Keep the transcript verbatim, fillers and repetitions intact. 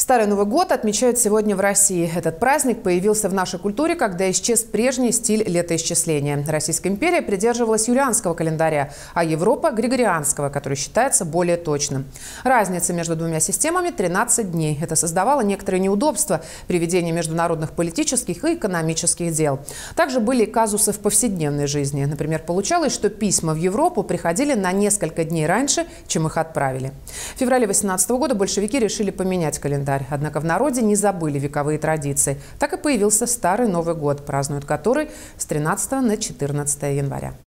Старый Новый год отмечают сегодня в России. Этот праздник появился в нашей культуре, когда исчез прежний стиль летоисчисления. Российская империя придерживалась юлианского календаря, а Европа – григорианского, который считается более точным. Разница между двумя системами – тринадцать дней. Это создавало некоторые неудобства при ведении международных политических и экономических дел. Также были и казусы в повседневной жизни. Например, получалось, что письма в Европу приходили на несколько дней раньше, чем их отправили. В феврале две тысячи восемнадцатого года большевики решили поменять календарь. Однако в народе не забыли вековые традиции. Так и появился Старый Новый год, празднуют который с тринадцатого на четырнадцатое января.